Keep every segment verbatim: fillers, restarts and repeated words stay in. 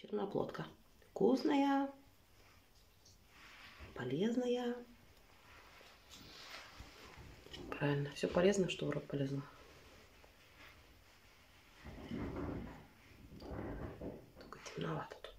Черноплодка. Вкусная, полезная. Правильно, все полезно, что в рот полезно. Только темновато тут.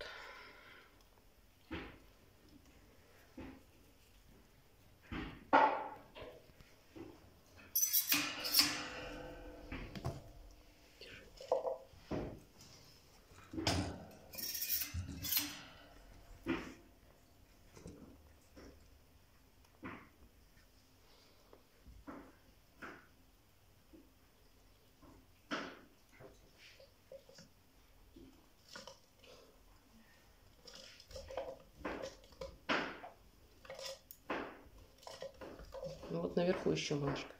Ну вот наверху еще малышка.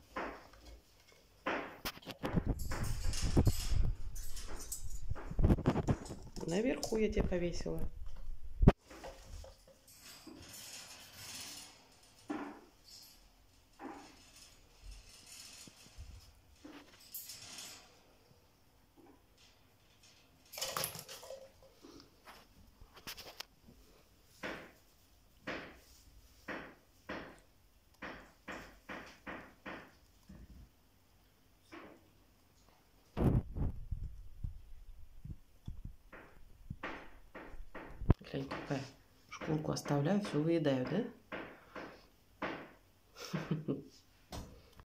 Наверху я тебе повесила. Глянь, какая. Шкурку оставляю, все выедаю, да?